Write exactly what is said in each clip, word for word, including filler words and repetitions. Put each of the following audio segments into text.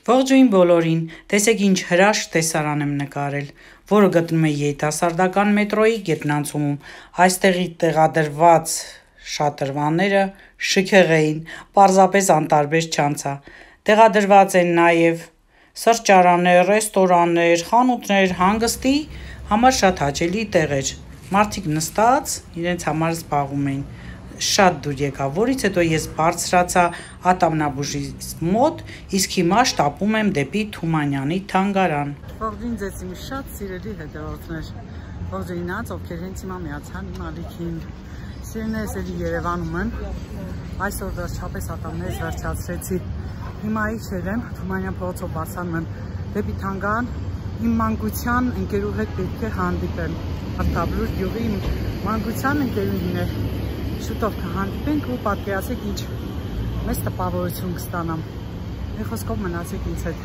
Ողջույն բոլորին, տեսեք ինչ հրաշք տեսարան եմ նկարել, որը գտնում է երիտասարդական մետրոյի գետնանցումում, այստեղի տեղադրված շատրվանները շքեղ էին, պարզապես անտարբեր չանցա, տեղադրված են նաև սրճարաններ, ռեստորաններ, խանութներ, հանգստի համար շատ հաճելի տեղեր, մարդիկ նստած իրենց համար զբաղվում էին, շատ դուր եկա, որից հետո ես բարձրացա ատամնաբուժի մոտ, իսկ հիմա շտապում եմ դեպի Թումանյանի թանգարան։ Ողջույն ձեզ իմ շատ սիրելի հետևորդներ, ողջույն նրանց, ովքեր հենց հիմա միացան իմ ալիքին։ Սիրելիներս էլի Երևանում եմ, այսօր վերջապես ատամներս վերջացրեցի։ Հիմա իջել եմ, Թումանյան փողոցով բարձրանում եմ դեպի թանգարան, իմ մանկության ընկերու հետ պետք է հանդիպեմ։ Հարտաբլուր գյուղի իմ մանկության ընկերուհին է։ Շուտով կհանդիպենք ու պատկերացեք ինչ մեծ տպավորություն կստանամ։ Մի խոսքով մնացեք ինձ հետ։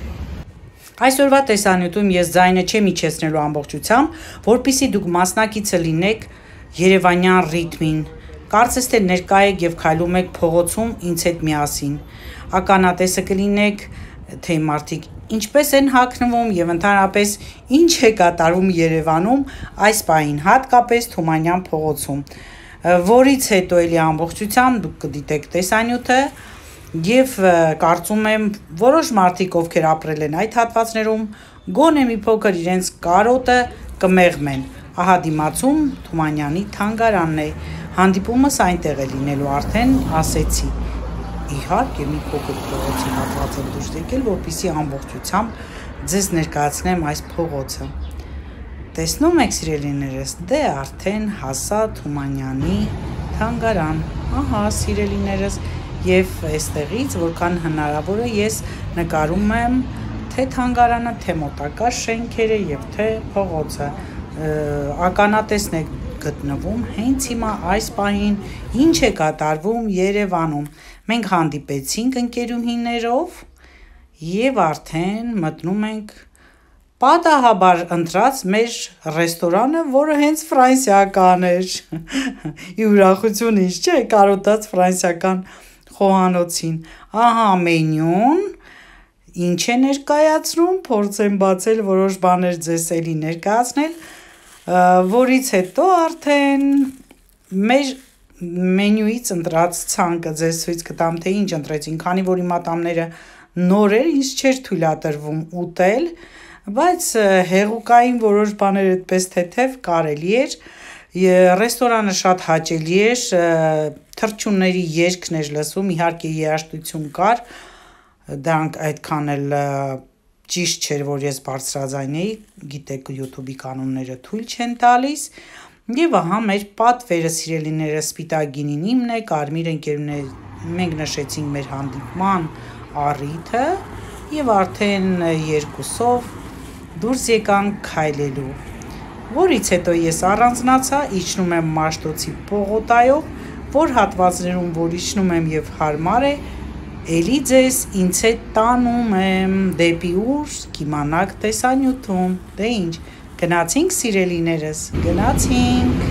Այսօրվա տեսանյութում ես ձայնը չեմ իջեցնելու ամբողջությամբ, որpիսի դուք մասնակիցը լինեք երևանյան ռիթմին։ Կարծես թե ներկա եք եւ քայլում եք փողոցում ինձ հետ միասին։ Ականատեսը կլինեք, թե մարդիկ ինչպես են հագնվում եւ ընդհանրապես ինչ է կատարվում Երևանում այս պահին, հատկապես Թումանյան փողոցում։ Որից հետո էլի ամբողջությամբ դուք կդիտեք տեսանյութը եւ կարծում եմ որոշ մարդիկ ովքեր ապրել են այդ հատվածներում գոնե մի փոքր իրենց կարոտը կմեղմեն։ Ահա դիմացում Թումանյանի թանգարանն է, հանդիպումս այնտեղ է լինելու, արդեն ասեցի։ Իհարկե մի փոքր փողոցի հատված եմ դուրս եկել, որպեսզի ամբողջությամբ ձեզ ներկայացնեմ այս փողոցը։ Տեսնում եք սիրելիներս, դե արդեն հասա Թումանյանի թանգարան, ահա սիրելիներս, եւ այստեղից որքան հնարավոր է ես նկարում եմ թե թանգարանը, թե մոտակա շենքերը եւ թե փողոցը։ Ականատեսն է գտնվում հենց հիմա այս պահին ինչ է կատարվում Երևանում։ Մենք հանդիպեցինք ընկերուհիներով եւ արդեն մտնում ենք պատահաբար ընտրած մեր ռեստորանը, որը հենց ֆրանսիական էր։ Ի ուրախություն ինչ չէ, կարոտած ֆրանսիական խոհանոցին։ Ահա մենյուն, ինչ է ներկայացնում, փորձեմ բացել որոշ բաներ ձեզ էլի ներկայացնել, որից հետո արդեն մեր մենյուից ընտրած ցանկը ձեզ ցույց կտամ, թե ինչ ընտրեցին, քանի որ իմ ատամները նոր էր, ինձ չէր թույլատրվում ուտել, բայց հեղուկային որոշ բաներ այդպես թեթև կարելի էր, ռեստորանը շատ հաճելի էր, թռչունների երգն էր լսվում, իհարկե երաժշտություն կար, դրանք այդքան էլ ճիշտ չէր, որ ես բարձրաձայն էի, գիտեք YouTube-ի կանոնները թույլ չեն տալիս, եւ ահա մեր պատվերը սիրելիները սպիտակ գինին իմն է, կարմիր ընկերուներ, մենք նշեցինք մեր հանդիպման առիթը եւ արդեն երկուսով դուրս եկանք քայլելու, որից հետո ես առանձնացա, իջնում եմ Մաշտոցի պողոտայով, որ հատվածներում որ իջնում եմ եւ հարմար է, էլի ձեզ ինձ հետ տանում եմ դեպի ուր կիմանաք տեսանյութում, դե ինչ, գնացինք սիրելիներս, գնացինք։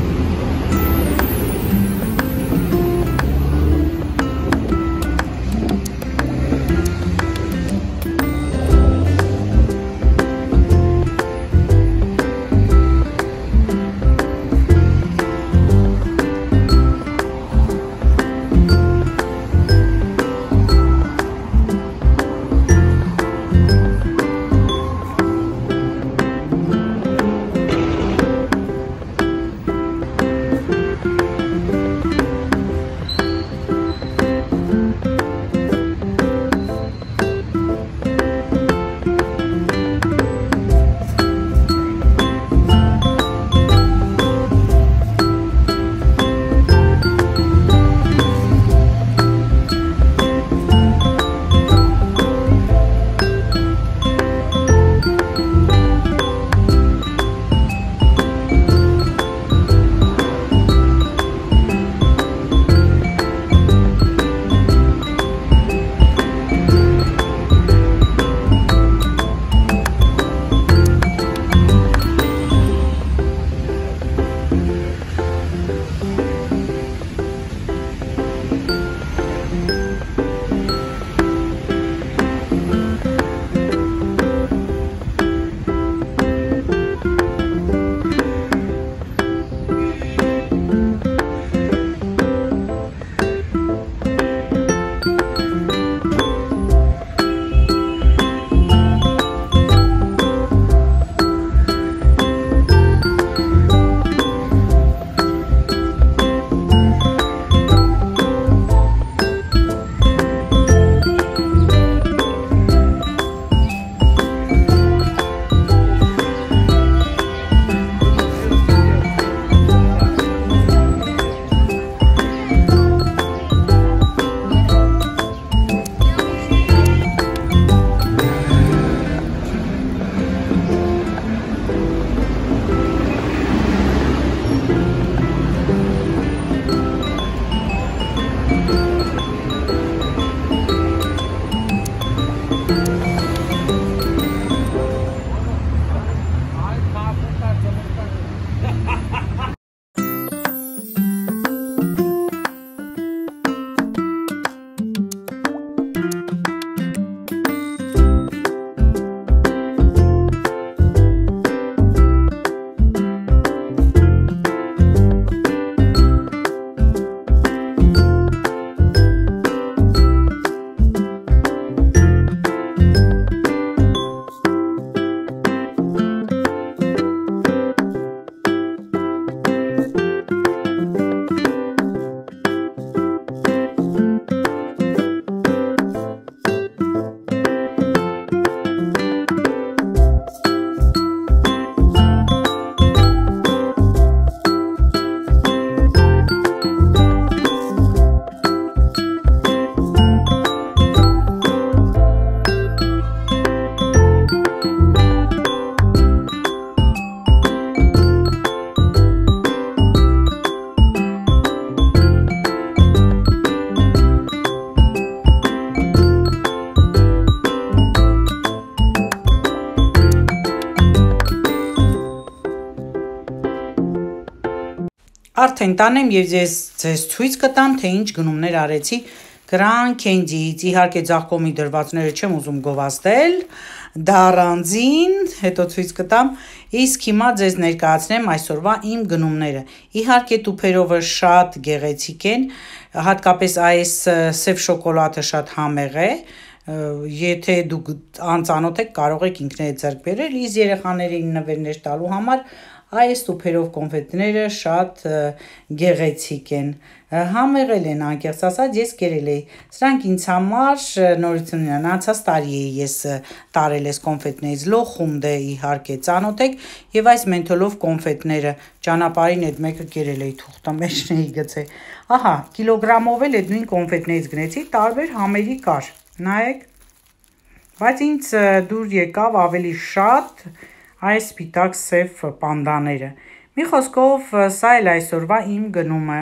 Արդեն տանեմ եւ ես ձեզ ցույց կտամ, թե ինչ գնումներ արեցի Grand Candy-ից, իհարկե ձախ կողմի դրվածները չեմ ուզում գովազդել, դառանձին, հետո ցույց կտամ, իսկ հիմա ձեզ ներկայացնեմ այսօրվա իմ գնումները։ Իհարկե տուփերովը շատ գեղեցիկ են, հատկապես այս սև շոկոլադը շատ համեղ է, եթե դուք անծանոթ եք, կարող եք ինքներդ ձեռք բերել, իսկ երեխաներին նվերներ տալու համար այս տուփերով կոնֆետները շատ գեղեցիկ են, համեղել են, անկեղծ ասած, ես կերել էի, սրանք ինձ համար նորություն են, անցած տարի էի ես տարել ես կոնֆետներից, լոխումդ է իհարկե ծանոթ եք, եւ այս մենթոլով կոնֆետները ճանապարհին այդ մեկը կերել էի թուղթը մեջն էի գցե, ահա, կիլոգրամով էլ այդ նույն կոնֆետներից գնեցի, տարբեր համերի կար, նայեք, բայց ինձ դուր եկավ ավելի շատ այս սպիտակ սև պանդաները։ Մի խոսքով սա էլ այսօրվա իմ գնումը։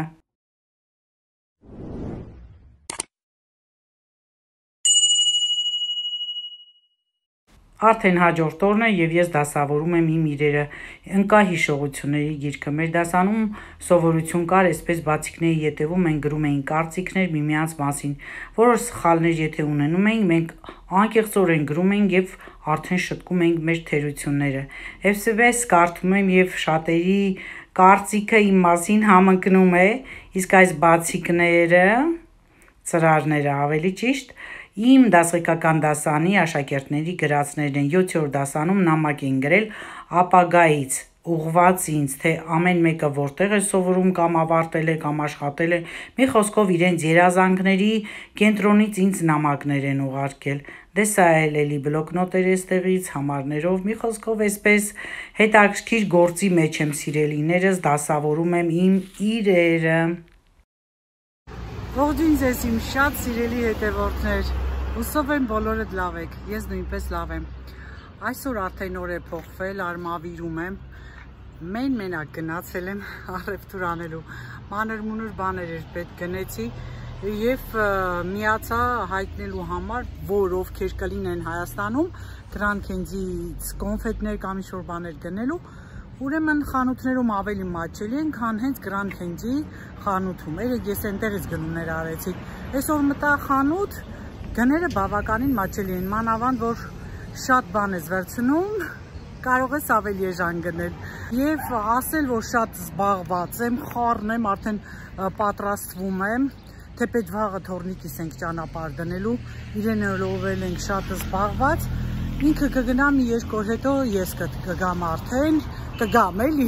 Արդեն հաջորդ օրն է եւ ես դասավորում եմ իմ իրերը ընկա հիշողությունների գիրքը։ Մեր դասանում սովորություն կար, այսպես բացիկների ետևում մենք գրում էինք կարծիքներ միմյանց մասին, որոշ սխալներ եթե ունենում էինք, մենք անկեղծորեն գրում էինք եւ արդեն շտկում էինք մեր թերությունները։ Այսպես կարդում եմ եւ շատերի կարծիքը իմ մասին համընկնում է, իսկ այս բացիկները, ծրարները ավելի ճիշտ Իմ դասղեկական դասանի աշակերտների գրածներն են յոթերորդ դասանում նամակ են գրել ապագայից ուղված ինձ, թե ամեն մեկը որտեղ է սովորում կամ ավարտել է կամ աշխատել է, մի խոսքով իրենց երազանքների կենտրոնից ինձ նամակներ են ուղարկել։ Դե սա էլ էլի բլոկնոտեր էստեղից համարներով, մի խոսքով այսպես հետաքրքիր գործի մեջ եմ սիրելիներս, դասավորում եմ իմ իրերը։ Ողջույն ձեզ իմ շատ սիրելի հետևորդներ, հուսով եմ բոլորդ լավ եք, ես նույնպես լավ եմ, այսօր արդեն օր է փոխվել, արմավիրում եմ, մեն մենակ գնացել եմ առևտուր անելու, մանր-մունր բաներ էր պետք գնեցի և միացա հայտնելու համար, որ ովքեր կլինեն Հայաստանում, Grand Candy-ից կոնֆետներ կամ ինչ-որ բաներ գնելու, Ուրեմն խանութներում ավելի մատչելի են, քան հենց Grand Candy խանութում։ Երեք ես այնտեղից գնումներ արեցի։ Այսօր մտա խանութ, գները բավականին մատչելի են, մանավանդ որ շատ բան ես վերցնում, կարող ես ավելի էժան գնել։ Եվ ասել, որ շատ զբաղված եմ, խառն եմ, արդեն պատրաստվում եմ, թեպետ վաղը թորնիկիս ենք ճանապարհ դնելու, իրենով ենք շատ զբաղված, ինքը կգնա մի երկու օր հետո ես կգամ արդեն, կգամ էլի,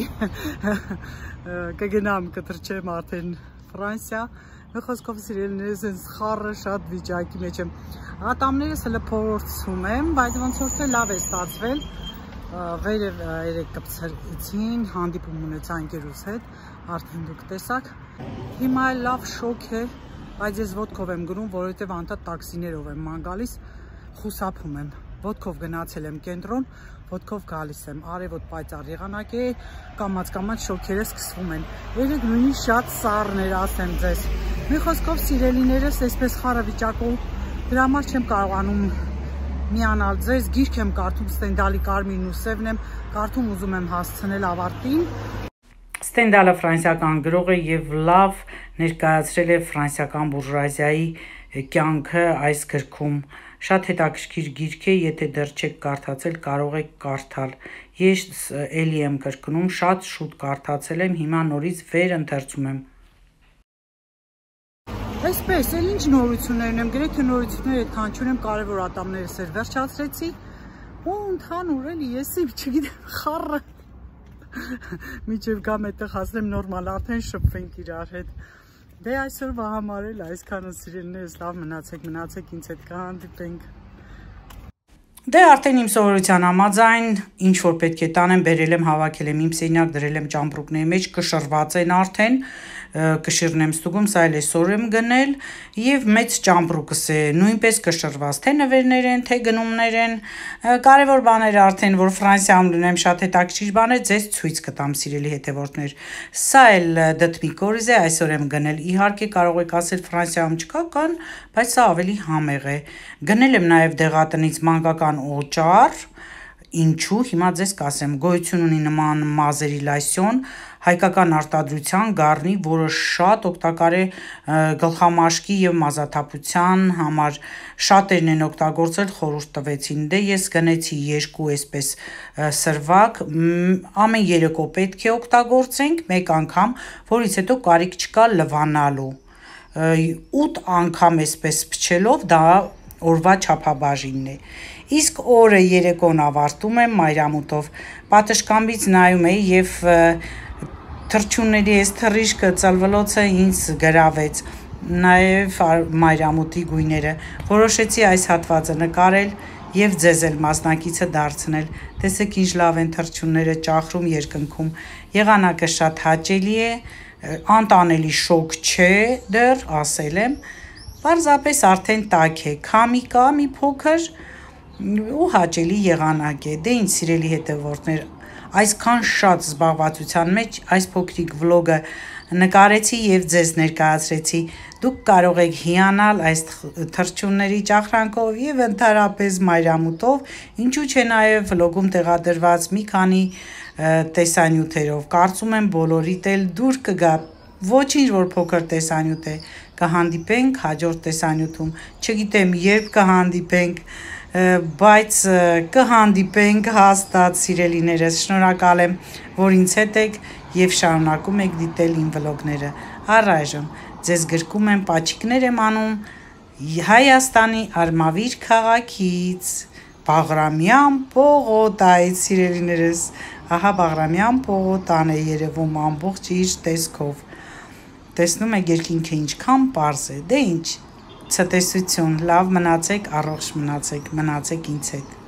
կգնամ կտրչեմ արդեն Ֆրանսիա, մի խոսքով սիրելիներս են խառը շատ վիճակի մեջ եմ, ատամներս հլը փորձում եմ, բայց ոնց որ թե լավ է ստացվել, վերև երեք կպցրեցին, հանդիպում ունեցա ընկերուս հետ, արդեն դուք տեսաք, հիմա էլ լավ շոկ է, բայց ես ոտքով եմ գնում, որովհետև անդադ տաքսիներով եմ ման գալիս, խուսափում եմ, ոտքով գնացել եմ կենտրոն, ոտքով գալիս եմ, արևոտ պայծառ եղանակ է, կամաց-կամաց շոքերը սկսվում են, երեք նույնիսկ շատ սառներ ասեմ ձեզ, մի խոսքով սիրելիներս այսպես խառը վիճակով, դրա համար չեմ կարողանում միանալ ձեզ, գիրք եմ կարդում Ստենդալի Կարմիրն ու Սևն եմ, կարդում ուզում եմ հասցնել ավարտին։ Ստենդալը ֆրանսիական գրող է եւ լավ ներկայացրել է ֆրանսիական բուրժուազիայի կյանքը այս գրքում։ Շատ հետաքրքիր գիրք է, եթե դեռ չեք կարդացել, կարող եք կարդալ։ Ես էլի եմ կրկնում, շատ շուտ կարդացել եմ, հիմա նորից վեր ընթերցում եմ։ Այսպես, էլ ինչ նորություններն եմ, գրեթե նորություններ այդքան չունեմ, կարևոր ատամներս էր վերջացրեցի, ու ընդհանուր էլի ես իմ չգիտեմ խառը միջև գամ այդտեղ հասնեմ նորմալ, արդեն շփվենք իրար հետ։ Դե այսօրվա համար էլ այսքանը սիրելիներս լավ մնացեք, մնացեք ինձ հետ կհանդիպենք։ Դե արդեն իմ սովորության համաձայն, ինչ որ պետք է տանեմ, բերել եմ, հավաքել եմ իմ սենյակ, դրել եմ ճամպրուկների մեջ, կշռված են արդեն, կշիռն եմ ստուգում, սա էլ այսօր եմ գնել, եւ մեծ ճամպրուկս է, նույնպես կշռված, թե նվերներ են, թե գնումներ են, կարևոր բաները արդեն, որ Ֆրանսիայում ունեմ շատ հետաքրքիր բաներ, ձեզ ցույց կտամ սիրելի հետևորդներ։ Սա էլ դդմի կորիզ է, այսօր եմ գնել, իհարկե կարող եք ասել Ֆրանսիայում չկա կան, բայց սա ավելի համեղ է։ Գնել եմ նաեւ դեղատնից մանկական օճառ, ինչու, հիմա ձեզ կասեմ, գոյություն ունի նման Մազերի Լոսյոն, հայկական արտադրության գառնի, որը շատ օգտակար է գլխամաշկի եւ մազաթափության համար։ Շատերն են օգտագործել, խորհուրդ տվեցին։ Դե ես գնեցի երկու այսպես սրվակ, ամեն երեկո պետք է օգտագործենք մեկ անգամ, որից հետո կարիք չկա լվանալու։ ութ անգամ այսպես փչելով դա օրվա չափաբաժինն է։ Իսկ օրը երեկոն ավարտում եմ մայրամուտով։ Պատշգամբից նայում էի եւ թռչունների այս թռիչքը ծլվլոցը ինձ գրավեց, նաեւ մայրամուտի գույները։ Որոշեցի այս հատվածը նկարել եւ ձեզ էլ մասնակիցը դարձնել։ Տեսեք ինչ լավ են թռչունները ճախրում, երկնքում։ Եղանակը շատ հաճելի է, անտանելի շոկ չէ, դեռ ասել եմ, պարզապես արդեն տաք է, քամի կա մի փոքր ու հաճելի եղանակ է։ Դե ինչ սիրելի հետևորդներ, այսքան շատ զբաղվածության մեջ այս փոքրիկ վլոգը նկարեցի եւ ձեզ ներկայացրեցի։ Դուք կարող եք հիանալ այս թռչունների ճախրանքով եւ ընդհանրապես մայրամուտով, ինչու՞ չէ նաեւ վլոգում տեղադրված մի քանի տեսանյութերով։ Կարծում եմ բոլորիդ էլ դուր կգա, ոչինչ որ փոքր տեսանյութ է։ Կհանդիպենք հաջորդ տեսանյութում, չգիտեմ երբ կհանդիպենք, բայց կհանդիպենք հաստատ սիրելիներս, շնորհակալ եմ, որ ինձ հետ եք եւ շարունակում եք դիտել իմ վլոգները։ Առայժմ ձեզ գրկում եմ, պաչիկներ եմ անում Հայաստանի Արմավիր քաղաքից, Բաղրամյան պողոտայից, սիրելիներս, ահա Բաղրամյան պողոտան է երևում ամբողջ իր տեսքով։ Տեսնում եք երկինքը ինչքան պարզ է, դե ինչ, ցտեսություն, լավ մնացեք, առողջ մնացեք, մնացեք ինձ հետ։